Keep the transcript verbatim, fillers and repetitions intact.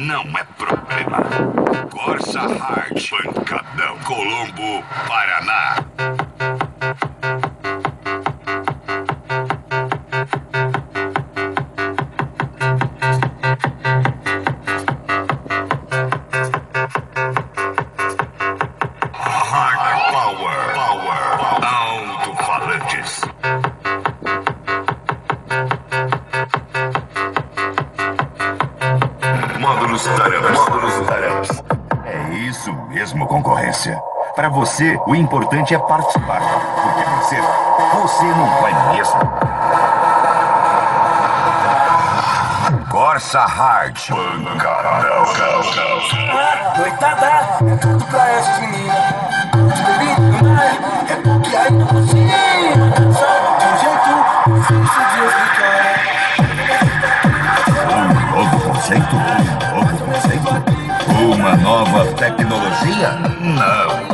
não é problema. Corsa Hard, Pancadão, Colombo, Paraná. Hard Power, Power, alto-falantes. Módulos tarãs. Módulos tarãs. É isso mesmo, concorrência. Para você, o importante é participar. Porque vencer, você não vai mesmo. Corsa Hard. Pancadão. Ah, noitada, é tudo pra essas meninas. De bebido no mar, é porque ainda por cima dança de um jeito difícil de explicar. Um novo conceito? Um novo conceito? Uma nova tecnologia? Não.